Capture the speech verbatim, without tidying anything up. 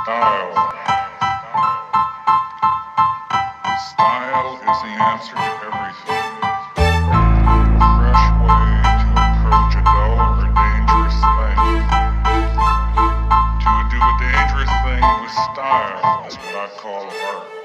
Style. Style is the answer to everything. A fresh way to approach a dull or dangerous thing. To do a dangerous thing with style is what I call art.